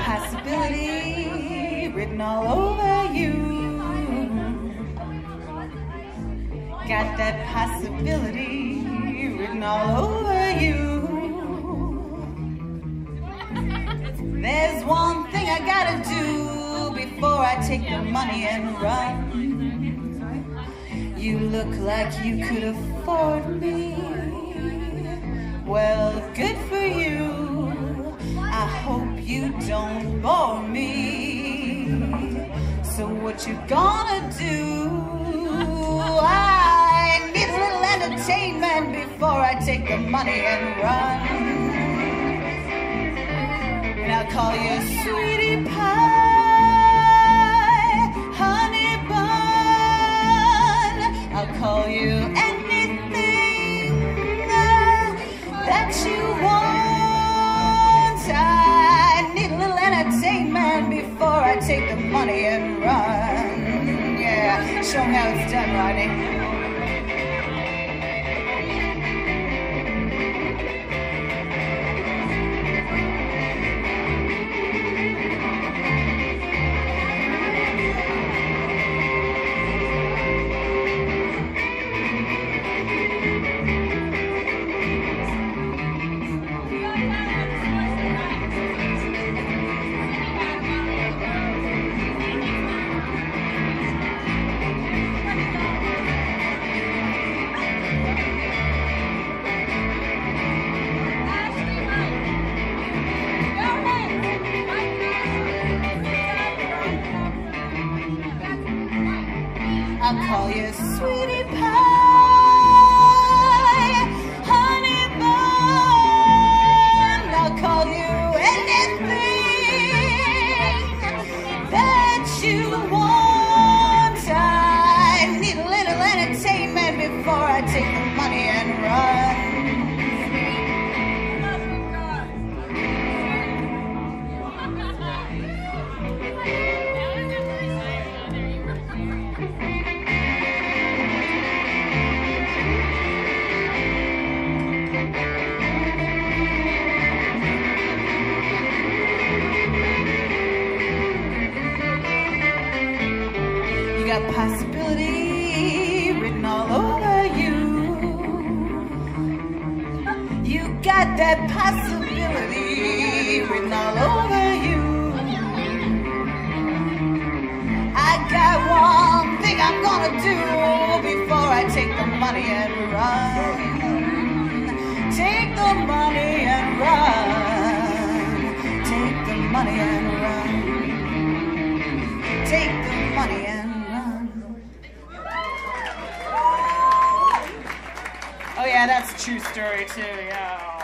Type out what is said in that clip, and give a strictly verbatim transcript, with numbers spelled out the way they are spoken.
possibility written all over you. Got that possibility written all over you. There's one thing I gotta do before I take the money and run. You look like you could afford me. Well, good for you. I hope you don't bore me. So what you gonna do? I need a little entertainment before I take the money and run. And I'll call you sweetie pie, honey bun. I'll call you anything that you want. I need a little entertainment before I take the money and run. Yeah, show me how it's done, Rodney. I'll call you sweetie pie, honey bun. I'll call you anything that you want. I need a little entertainment before I take the money and run. Got possibility written all over you. You got that possibility written all over you. I got one thing I'm gonna do before I take the money and run. Take the money and run. Take the money and run. Take the money and Oh yeah, that's a true story too, yeah.